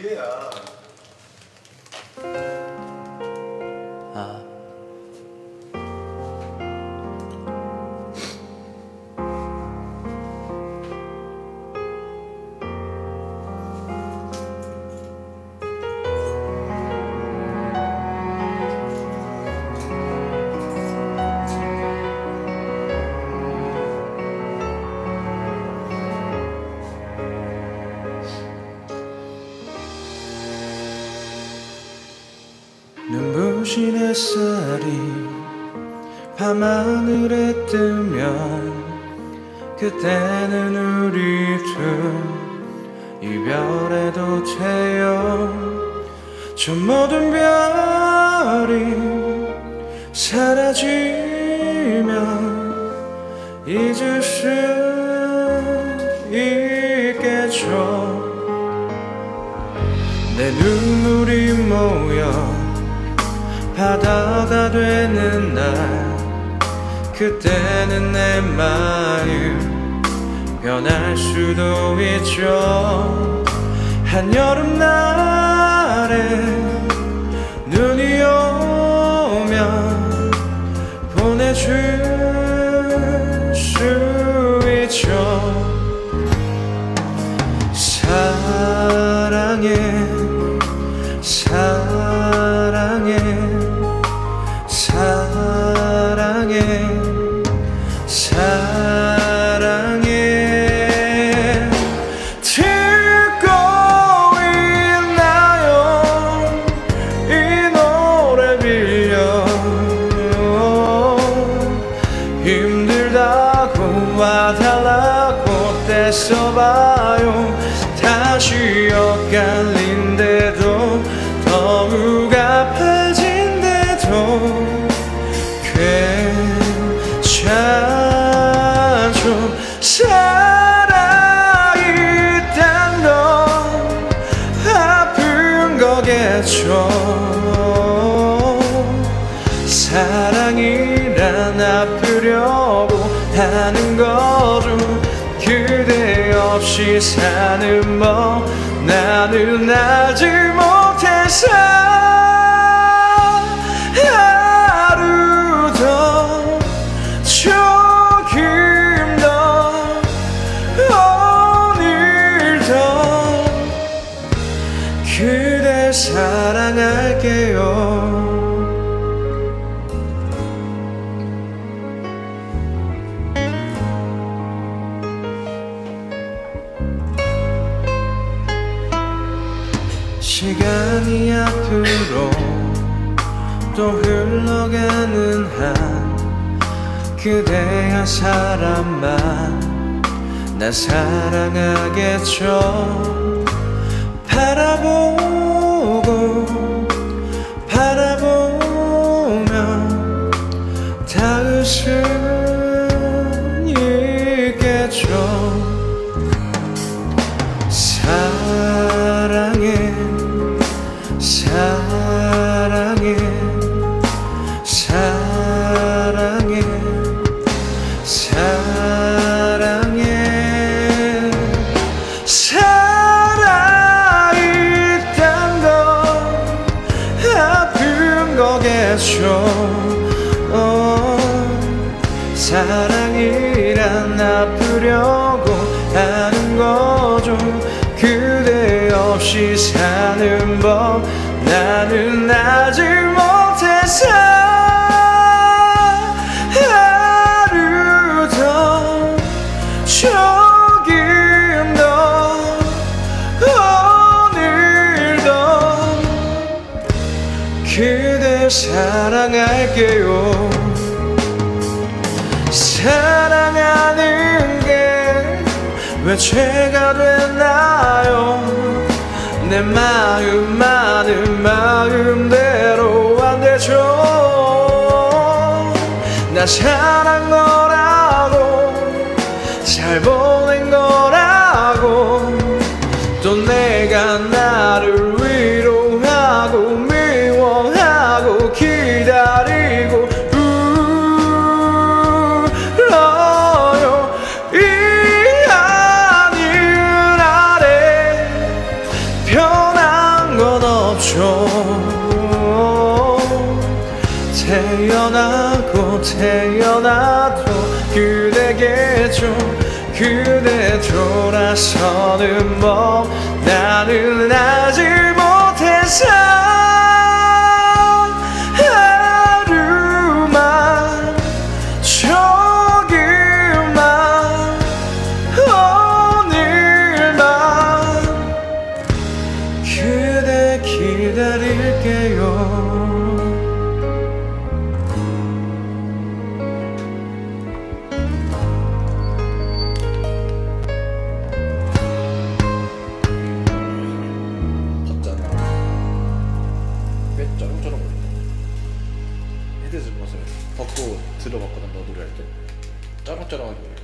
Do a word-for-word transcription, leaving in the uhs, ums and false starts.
기회야. 아. 눈부신 햇살이 밤하늘에 뜨면 그때는 우리 둘 이별해도 돼요. 저 모든 별이 사라지면 잊을 수 있겠죠. 내 눈물이 모여 바다가 되는 날 그때는 내 마음 변할 수도 있죠. 한여름 날에 눈이 오면 보내줄 수 있죠. 사랑해 사랑해 사랑해 사랑해 듣고 있나요? 이 노래 빌려 힘들다고 와달라고 떼써봐요. 다시 엇갈린데도 더욱 아파진데도 괜찮죠. 살아있단 건 아픈 거겠죠. 사랑이란 아프려고 하는 거죠. 그대 없이 사는 법 나는 알지 못해서 하루 더 조금 더 오늘 더 그대 사랑할게요. 시간이 앞으로 또 흘러가는 한 그대의 사람만 나 사랑하겠죠. 바라보고 바라보면 닿을 수 있겠죠. 사랑해 사랑해 사랑해 사랑해 살아있단 건 아픈 거겠죠. 어, 사랑이란 아프려고 하는 거죠. 그대 없이 사는 법 나는 알지 못해서 하루 더 조금 더 오늘 더 그대 사랑할게요. 사랑하는 게 왜 죄가 됐나요? 내 마음만은 마음대로 안 되죠. 나 사랑한 거라고 잘 보낸 거라고 또 내가 나를 위로하고 미워하고 기다리고 변한 태어나고 태어나도 그대겠죠. 그대 돌아서는 법 나는 알지 못해서 하루만 조금만 오늘만 그대 기다릴게요. 쩌렁쩌렁 헤드셋 벗을 벗고 들어봤거든 너 노래할 때 쩌렁쩌렁하게